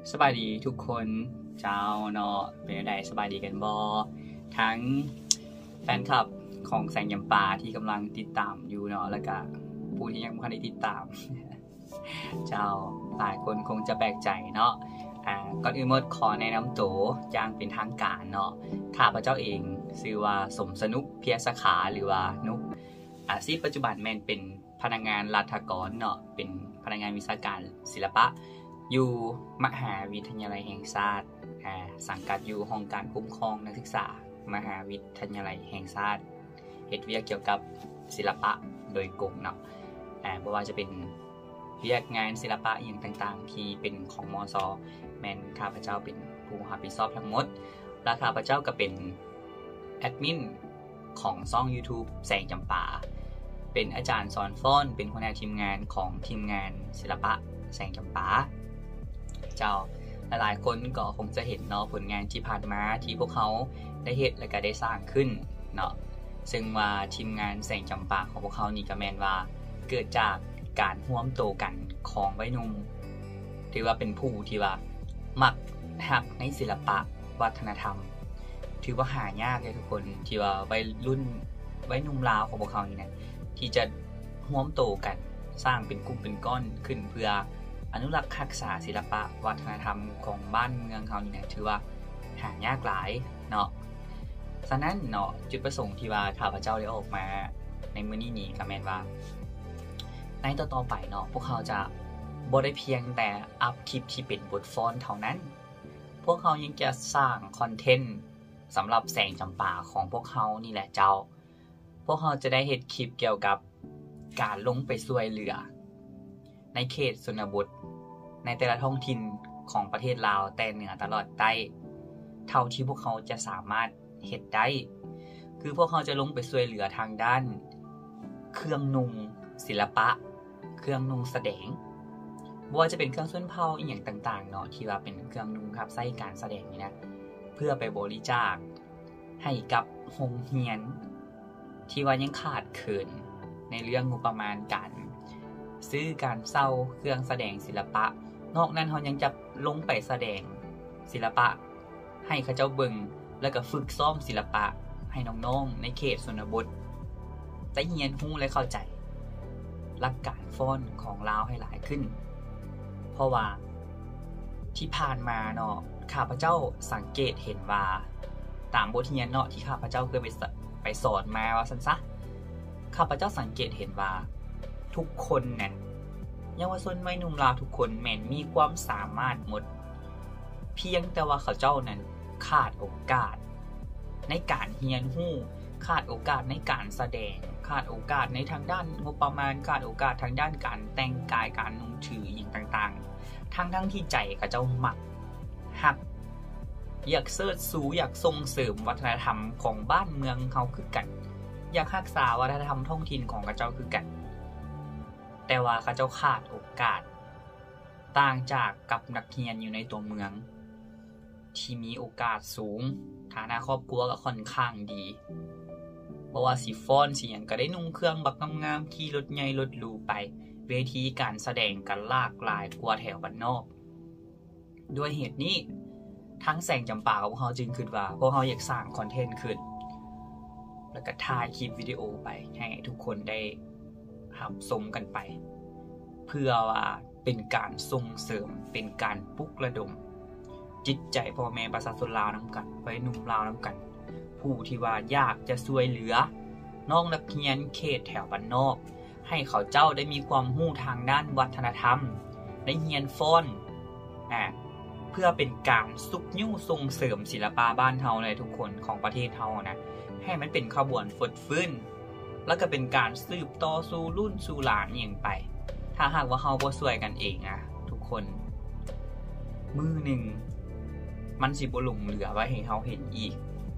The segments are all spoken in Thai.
สบายดีทุกคนเจ้าเนาะเป็นยังไงสบายดีกันบ่ทั้งแฟนคลับของแสงยำปาที่กำลังติดตามอยู่เนาะแล้วก็ผู้ที่ยังไม่ได้ติดตามเจ้าหลายคนคงจะแปลกใจเนาะก่อนอื่นหมดขอแนะนำตัวอย่างเป็นทางการเนาะข้าพเจ้าเองชื่อว่าสมสนุกเพียรสขาหรือว่านุกอาชีพปัจจุบันแม่นเป็นพนักงานราชการเนาะเป็นพนักงานวิชาการศิลปะอยู่มหาวิทยาลัยแห่งชาติสังกัดอยู่ห้องการคุ้มครองนักศึกษามหาวิทยาลัยแห่งชาติเฮ็ดเวียกเกี่ยวกับศิลปะโดยกงเนาะบ่ว่าจะเป็นเวียกงานศิลปะอย่างต่างๆที่เป็นของมส.แม่นข้าพเจ้าเป็นผู้รับผิดชอบทั้งหมดและข้าพเจ้าก็เป็นแอดมินของช่อง YouTube แสงจำปาเป็นอาจารย์สอนฟ้อนเป็นหัวหน้าทีมงานของทีมงานศิลปะแสงจำปาเจ้าหลายๆคนก็คงจะเห็นเนาะผลงานที่ผ่านมาที่พวกเขาได้เฮ็ดและก็ได้สร้างขึ้นเนาะซึ่งว่าทีมงานแสงจำปาของพวกเขานี่ก็แม่นว่าเกิดจากการร่วมโตกันของวัยหนุ่มที่ว่าเป็นผู้ที่ว่ามักฮักในศิลปะวัฒนธรรมถือว่าหายากเลยทุกคนที่ว่าวัยรุ่นวัยหนุ่มลาวของพวกเขานี่นะที่จะร่วมโตกันสร้างเป็นกลุ่มเป็นก้อนขึ้นเพื่ออนุรักษ์รักษาศิลปะวัฒนธรรมของบ้านเมืองเขานี่นะถือว่าหายากหลายเนาะฉะนั้นเนาะจุดประสงค์ที่ว่าข้าพเจ้าได้ออกมาในมื้อนี้ก็แม่นว่าในต่อๆไปเนาะพวกเขาจะบ่ได้เพียงแต่อัพคลิปที่เป็นบทฟ้อนเท่านั้นพวกเขายังจะสร้างคอนเทนต์สำหรับแสงจำปาของพวกเขานี่แหละเจ้าพวกเขาจะได้เฮ็ดคลิปเกี่ยวกับการลงไปช่วยเหลือในเขตชนบทในแต่ละท้องถิ่นของประเทศลาวแต่เหนือตลอดใต้เท่าที่พวกเขาจะสามารถเฮ็ดได้คือพวกเขาจะลงไปช่วยเหลือทางด้านเครื่องนุ่งศิลปะเครื่องนุ่งแสดงบ่ว่าจะเป็นเครื่องส้นเผาอีหยังต่างๆเนาะที่ว่าเป็นเครื่องนุ่งครับใช้การแสดงนี่นะเพื่อไปบริจาคให้กับโรงเรียนที่ว่ายังขาดเขินในเรื่องงบประมาณการซื้อการเช่าเครื่องแสดงศิลปะนอกนั้นเขายังจะลงไปแสดงศิลปะให้เขาเจ้าเบิ่งแล้วก็ฝึกซ้อมศิลปะให้น้องๆในเขตชนบทได้เรียนรู้และเข้าใจหลักการฟ้อนของลาวให้หลายขึ้นเพราะว่าที่ผ่านมาเนาะข้าพเจ้าสังเกตเห็นว่าตามบทเรียนเนาะที่ข้าพเจ้าเคยไปสอนมาว่าซั่นซะข้าพเจ้าสังเกตเห็นว่าทุกคนเนี่ยเยาวชนวัยหนุ่มลาวทุกคนแม่นมีความสามารถหมดเพียงแต่ว่าเขาเจ้านั้นขาดโอกาสในการเรียนรู้ขาดโอกาสในการแสดงขาดโอกาสในทางด้านงบประมาณขาดโอกาสทางด้านการแต่งกายการนุ่งถืออย่างต่างๆทั้งที่ใจเขาเจ้ามักฮักอยากเสิร์ชสู่อยากส่งเสริมวัฒนธรรมของบ้านเมืองเขาคือกันอยากรักษาวัฒนธรรมท้องถิ่นของเขาเจ้าคือกันแต่ว่าเขาเจ้าขาดโอกาสต่างจากกับนักเรียนอยู่ในตัวเมืองที่มีโอกาสสูงฐานะครอบครัวก็ค่อนข้างดีเพราะว่าสิฟ้อนสิหยังก็ได้นุ่งเครื่องบักงามๆขี่รถใหญ่รถหรูไปเวทีการแสดงกันหลากหลายกว่าแถวบ้านนอกด้วยเหตุนี้ทั้งแสงจำปาของเขาจึงคิดว่าพวกเขาอยากสร้างคอนเทนต์ขึ้นแล้วก็ถ่ายคลิปวิดีโอไปให้ทุกคนได้รับชมกันไปเพื่อว่าเป็นการส่งเสริมเป็นการปลุกระดมจิตใจพ่อแม่ประชาชนลาวนำกันวัยหนุ่มลาวนำกันผู้ที่ว่าอยากจะช่วยเหลือน้องนักเรียนเขตแถวบ้านนอกให้เขาเจ้าได้มีความรู้ทางด้านวัฒนธรรมได้เรียนฟ้อนเพื่อเป็นการซุกยิ้วส่งเสริมศิลปะบ้านเฮาในทุกคนของประเทศเฮานะให้มันเป็นขบวนฟดฟื้นแล้วก็เป็นการสืบต่อสู่รุ่นสู่หลานอย่างไปถ้าหากว่าเฮาบ่ช่วยกันเองทุกคนมือหนึ่งมันสิบ่หลงเหลือไว้ให้เฮาเห็นอีก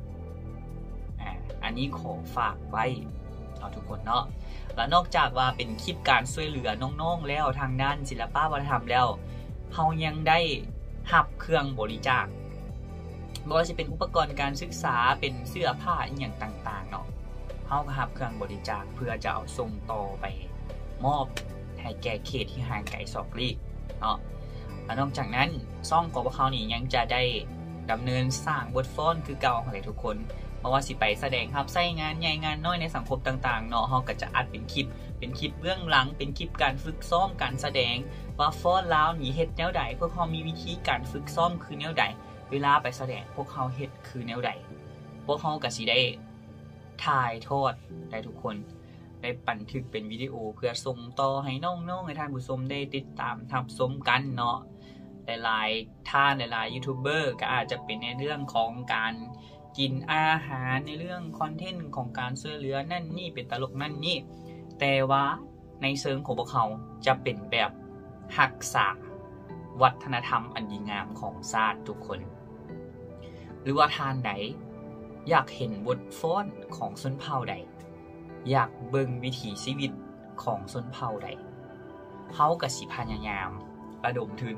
อันนี้ขอฝากไว้ทุกคนเนาะแล้วนอกจากว่าเป็นคลิปการช่วยเหลือน้องๆแล้วทางด้านศิลปะวัฒนธรรมแล้วเฮายังได้รับเครื่องบริจาคบ่ว่าสิเป็นอุปกรณ์การศึกษาเป็นเสื้อผ้าอีหยังต่างๆเนาะเฮาก็รับเครื่องบริจาคเพื่อจะเอาส่งต่อไปมอบให้แก่เขตที่ห่างไกลซอกลีกเนาะนอกจากนั้นซ่องของพวกเขานี่ยังจะได้ดำเนินสร้างบทฟ้อนคือเก่าของทุกคนเพราะว่าสิไปแสดงครับใส่งานใหญ่งานน้อยในสังคมต่างๆเนาะเขาก็จะอัดเป็นคลิปเบื้องหลังเป็นคลิปการฝึกซ้อมการแสดงว่าฟ้อนลาวนี่เฮ็ดแนวใดพวกเขามีวิธีการฝึกซ้อมคือแนวใดเวลาไปแสดงพวกเขาเฮ็ดคือแนวใดพวกเขาก็สิได้ถ่ายทอดได้ทุกคนได้บันทึกเป็นวิดีโอเพื่อส่งต่อให้น้องๆให้ท่านผู้ชมได้ติดตามรับชมกันเนาะหลายๆท่านหลายๆยูทูบเบอร์ก็อาจจะเป็นในเรื่องของการกินอาหารในเรื่องคอนเทนต์ของการช่วยเหลือนั่นนี่เป็นตลกนั่นนี่แต่ว่าในเชิงของพวกเขาจะเป็นแบบรักษาวัฒนธรรมอันดีงามของชาติทุกคนหรือว่าท่านใดอยากเห็นบทฟ้อนของชนเผ่าใดอยากเบิ่งวิถีชีวิตของชนเผ่าใดเขาก็สิพยายามระดมทุน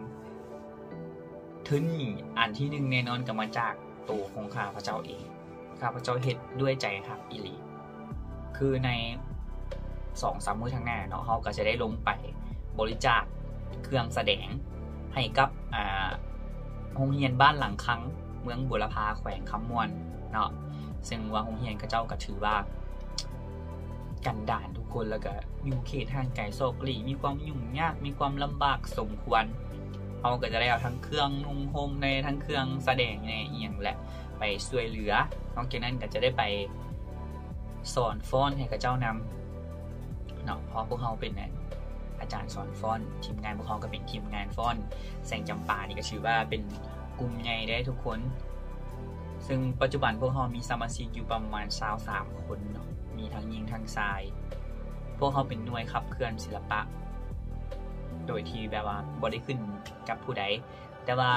นี่อันที่หนึ่งแน่นอนก็มาจากตัวของข้าพเจ้าเองข้าพเจ้าเฮ็ดด้วยใจครับอีหลีคือใน 2-3 มื้อข้างหน้าเนาะเขาก็จะได้ลงไปบริจาคเครื่องแสดงให้กับโรงเรียนบ้านหลังคังเมืองบุรพาแขวงคำมวนเนาะซึ่งว่าโรงเรียนก็เจ้าก็ถือว่ากันดารทุกคนแล้วก็อยู่เขตห่างไกลโซกลีมีความยุ่งยากมีความลำบากสมควรเขาก็จะได้เอาทั้งเครื่องนุ่งห่มในทั้งเครื่องแสดงในเอียงแหละไปช่วยเหลือนอกจากนั้นก็จะได้ไปสอนฟ้อนให้กับเจ้านำเนาะเพราะพวกเขาเป็นอาจารย์สอนฟ้อนทีมงานพวกเขาก็เป็นทีมงานฟ้อนแสงจำปานี่ก็ชื่อว่าเป็นกลุ่มใหญ่ได้ทุกคนซึ่งปัจจุบันพวกเขามีสมาชิกอยู่ประมาณ23 คนเนาะมีทั้งหญิงทั้งชายพวกเขาเป็นหน่วยขับเคลื่อนศิลปะโดยที่แบบว่าบ่ได้ขึ้นกับผู้ใดแต่ว่า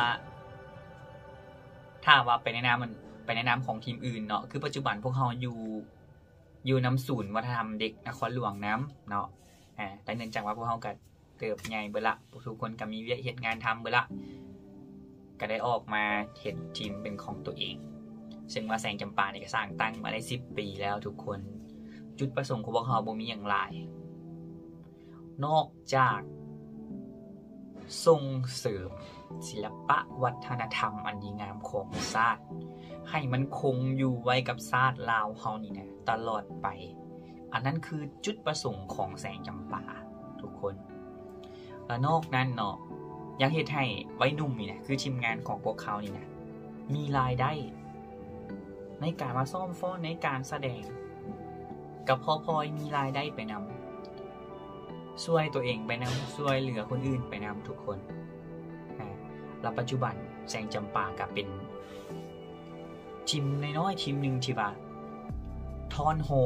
ถ้าว่าไปแนะนำของทีมอื่นเนาะคือปัจจุบันพวกเขาอยู่น้ำศูนย์วัฒนธรรมเด็กนครหลวงน้ำเนาะแต่เนื่องจากว่าพวกเขาก็เติบใหญ่เบิดละทุกคนก็มีเหตุงานทำเบิดละก็ได้ออกมาเฮ็ดทีมเป็นของตัวเองซึ่งว่าแสงจำปานี่ก็สร้างตั้งมาได้10 ปีแล้วทุกคนจุดประสงค์ของพวกเขาบ่มีอย่างไรนอกจากส่งเสริมศิลปะวัฒนธรรมอันดีงามของชาติให้มันคงอยู่ไว้กับชาติลาวเฮานี่นะตลอดไปอันนั้นคือจุดประสงค์ของแสงจำปาทุกคนและนอกนั้นเนาะยังเฮ็ดให้ไว้หนุ่มนี่นะคือทีมงานของพวกเขานี่นะมีรายได้ในการมาซ่อมฟ้อนในการแสดงกับพอมีรายได้ไปนำช่วยตัวเองไปนำช่วยเหลือคนอื่นไปนำทุกคนแล้วปัจจุบันแสงจำปาก็เป็นทีมน้อยๆทีมหนึ่งที่ว่าทอนโฮ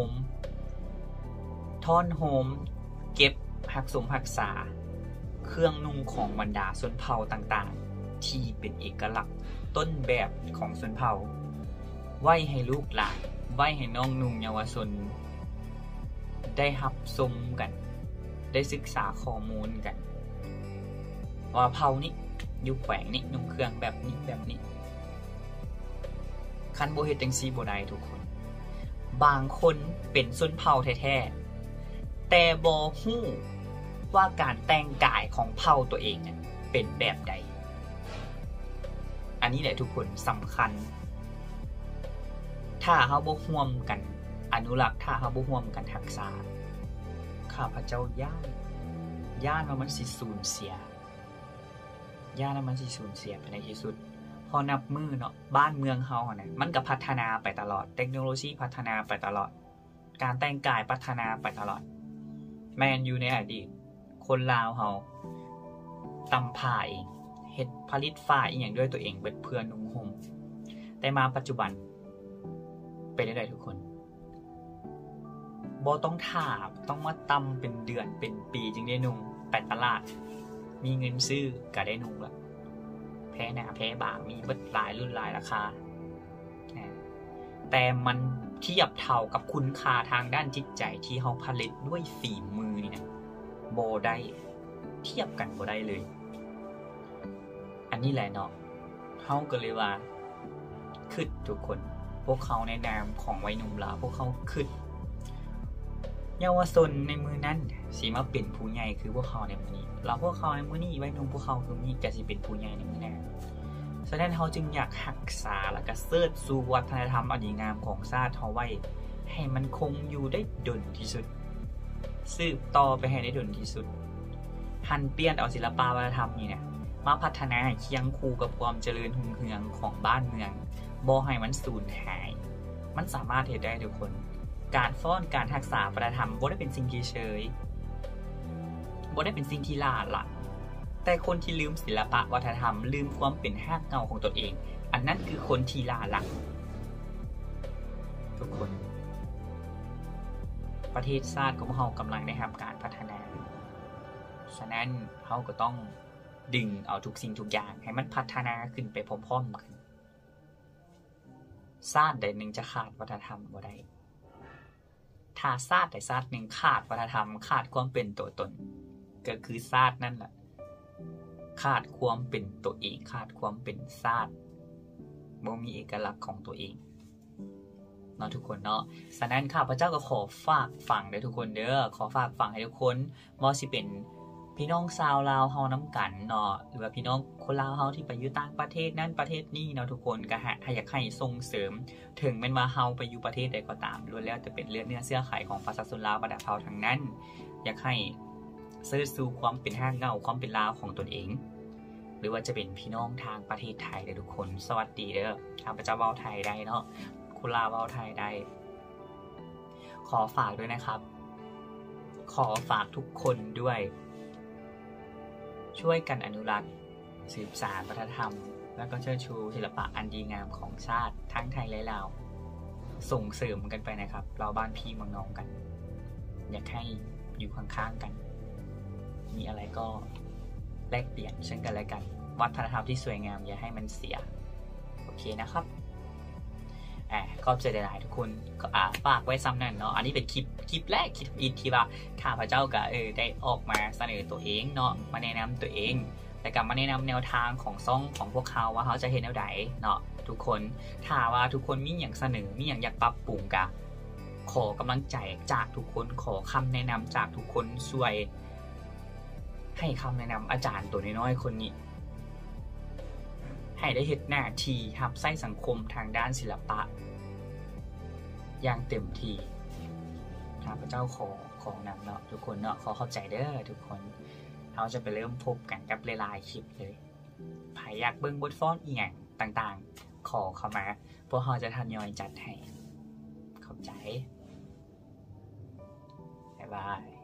มเก็บรักษาเครื่องนุ่งของบรรดาชนเผ่าต่างๆที่เป็นเอกลักษณ์ต้นแบบของชนเผ่าไว้ให้ลูกหลานไว้ให้น้องนุ่งเยาวชนได้รับชมกันได้ศึกษาข้อมูลกันว่าเผ่านี้อยู่แขวงนี้นุ่งเครื่องแบบนี้คันบ่เฮ็ดจังซี่บ่ได้ทุกคนบางคนเป็นชนเผ่าแท้ๆแต่บ่ฮู้ว่าการแต่งกายของเผ่าตัวเองเป็นแบบใดอันนี้แหละทุกคนสำคัญถ้าเฮาบ่ร่วมกันอนุรักษ์ถ้าเฮาบ่ร่วมกันรักษาข้าพเจ้าย่านว่ามันสิสูญเสียไปในที่สุดพอนับมือเนาะบ้านเมืองเฮาเนี่ยมันก็พัฒนาไปตลอดเทคโนโลยีพัฒนาไปตลอดการแต่งกายพัฒนาไปตลอดแม่นอยู่ในอดีตคนลาวเฮาตำผ้าเองเฮ็ดผลิตฝ้ายอีหยังด้วยตัวเองเบิดเพื่อนุ่งห่มแต่มาปัจจุบันเป็นได้ทุกคนบ่ต้องถามต้องมาตำเป็นเดือนเป็นปีจึงได้นุ่งไปตลาดมีเงินซื้อก็ได้นุ่งละแพ้หน้าแพ้บางมีเบิดหลายรุ่นหลายราคาแต่มันเทียบเท่ากับคุณค่าทางด้านจิตใจที่เฮาผลิตด้วยฝีมือนี่นะบ่ได้เทียบกันบ่ได้เลยอันนี้แหละเนาะเฮาก็เลยว่าคิดทุกคนพวกเขาในนามของวัยหนุ่มลาวพวกเขาคิดเยาวชนในมือนั้นสิมาเป็นผู้ใหญ่คือพวกเขาในมือนี้เราพวกเขาในมือนี้ไว้นุ่มพวกเขาคือนี้ก็สิเป็นผู้ใหญ่ในมือหน้าฉะนั้นเขาจึงอยากรักษาและก็เสิร์ชสู่วัฒนธรรมอันดีงามของชาติเขาไว้ให้มันคงอยู่ได้ดนที่สุดสืบต่อไปให้ได้ดนที่สุดหันเปลี่ยนเอาศิลปวัฒนธรรมนี่เนี่ยมาพัฒนาให้เคียงคู่กับความเจริญรุ่งเรืองของบ้านเมืองบ่ให้มันสูญหายมันสามารถเฮ็ดได้ทุกคนการฟ้อนการรักษาวัฒนธรรมบ่ได้เป็นสิ่งที่เฉยบ่ได้เป็นสิ่งที่ล้าหลังแต่คนที่ลืมศิลปะวัฒนธรรมลืมความเป็นรากเหง้าของตนเองอันนั้นคือคนที่ล้าหลังทุกคนประเทศชาติของเรากำลังได้รับการพัฒนาฉะนั้นเราก็ต้องดึงเอาทุกสิ่งทุกอย่างให้มันพัฒนาขึ้นไปพร้อมๆกันชาติใดหนึ่งจะขาดวัฒนธรรมบ่ได้ถ้าชาติใดชาติหนึ่งขาดวัฒนธรรมขาดความเป็นตัวตนก็คือชาตินั่นแหละขาดความเป็นตัวเองขาดความเป็นชาติบ่มีเอกลักษณ์ของตัวเองเนาะทุกคนเนาะฉะนั้นข้าพเจ้าก็ขอฝากฝังเด้อทุกคนเด้อขอฝากฝังให้ทุกคนบ่สิเป็นพี่น้องชาวลาวเฮานำกันเนาะหรือว่าพี่น้องคนลาวเฮาที่ไปอยู่ต่างประเทศนั่นประเทศนี้เนาะทุกคนก็อยากให้ส่งเสริมถึงแม้ว่าเฮาไปอยู่ประเทศใดก็ตามล้วนแล้วจะเป็นเลือดเนื้อเสื้อไขของประชาชนลาวประดับเฮาทั้งนั้นอยากให้เสิร์ชสู่ความเป็นรากเหง้าความเป็นลาวของตนเองหรือว่าจะเป็นพี่น้องทางประเทศไทยเด้อทุกคนสวัสดีเด้อข้าพเจ้าเว้าไทยได้เนาะคนลาวเว้าไทยได้ขอฝากด้วยนะครับขอฝากทุกคนด้วยช่วยกันอนุรักษ์สืบสานวัฒนธรรมแล้วก็เชิดชูศิลปะอันดีงามของชาติทั้งไทยและลาวส่งเสริมกันไปนะครับเราบ้านพี่เมืองน้องกันอยากให้อยู่ข้างๆกันมีอะไรก็แลกเปลี่ยนซึ่งกันและกันวัฒนธรรมที่สวยงามอย่าให้มันเสียโอเคนะครับก็จะได้หลายทุกคนก็ฝากไว้ซ้ำนั่นเนาะอันนี้เป็นคลิปแรกคลิปอินที่ว่าข้าพเจ้าก็ได้ออกมาเสนอตัวเองเนาะมาแนะนำตัวเองแต่ก็มาแนะนำแนวทางของซ่องของพวกเขาว่าเขาจะเห็นแนวใดเนาะทุกคนถ้าว่าทุกคนมีอย่างเสนอมีอย่างอยากปรับปรุงก็ขอกำลังใจจากทุกคนขอคำแนะนำจากทุกคนช่วยให้คำแนะนำอาจารย์ตัวน้อยๆคนนี้ให้ได้เฮ็ดหน้าที่รับใช้สังคมทางด้านศิลปะอย่างเต็มที่ข้าพเจ้าขอนำเนาะทุกคนเนาะขอเข้าใจเด้อทุกคนเราจะไปเริ่มพบกันกับหลายๆคลิปเลยใครอยากเบิ่งบทฟ้อนอีหยังต่างๆขอเข้ามาพวกเราจะทยอยจัดให้เข้าใจบ๊ายบาย